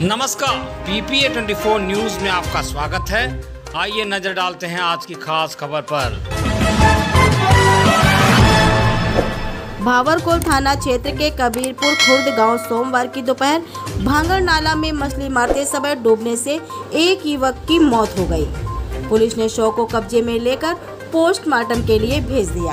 नमस्कार, PPA 24 news में आपका स्वागत है। आइए नजर डालते हैं आज की खास खबर पर। भावरकोल थाना क्षेत्र के कबीरपुर खुर्द गांव सोमवार की दोपहर भांगर नाला में मछली मारते समय डूबने से एक युवक की मौत हो गई। पुलिस ने शव को कब्जे में लेकर पोस्टमार्टम के लिए भेज दिया।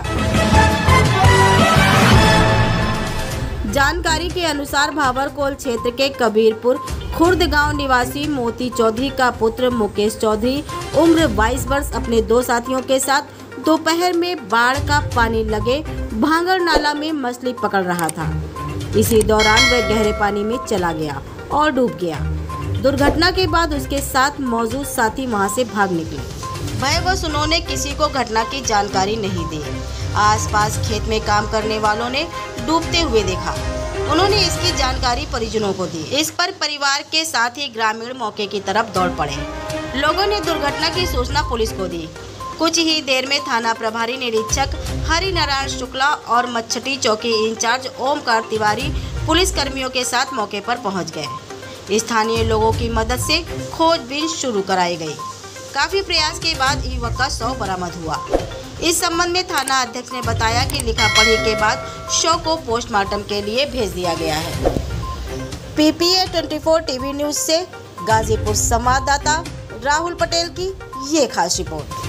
जानकारी के अनुसार भावरकोल क्षेत्र के कबीरपुर खुर्द गांव निवासी मोती चौधरी का पुत्र मुकेश चौधरी उम्र 22 वर्ष अपने दो साथियों के साथ दोपहर में बाढ़ का पानी लगे भांगर नाला में मछली पकड़ रहा था। इसी दौरान वह गहरे पानी में चला गया और डूब गया। दुर्घटना के बाद उसके साथ मौजूद साथी वहां से भाग निकले। भयवश उन्होंने किसी को घटना की जानकारी नहीं दी। आसपास खेत में काम करने वालों ने डूबते हुए देखा। उन्होंने इसकी जानकारी परिजनों को दी। इस पर परिवार के साथ ही ग्रामीण मौके की तरफ दौड़ पड़े। लोगों ने दुर्घटना की सूचना पुलिस को दी। कुछ ही देर में थाना प्रभारी निरीक्षक हरिनारायण शुक्ला और मच्छटी चौकी इंचार्ज ओमकार तिवारी पुलिस कर्मियों के साथ मौके पर पहुंच गए। स्थानीय लोगों की मदद से खोजबीन शुरू कराई गई। काफी प्रयास के बाद युवक का शव बरामद हुआ। इस संबंध में थाना अध्यक्ष ने बताया कि लिखा पढ़ी के बाद शव को पोस्टमार्टम के लिए भेज दिया गया है। PPA 24 टीवी न्यूज से गाजीपुर संवाददाता राहुल पटेल की ये खास रिपोर्ट।